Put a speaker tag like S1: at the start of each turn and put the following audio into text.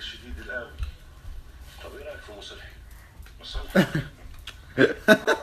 S1: شديد القوي. طب ايه رايك في مصلحي؟ مصلحي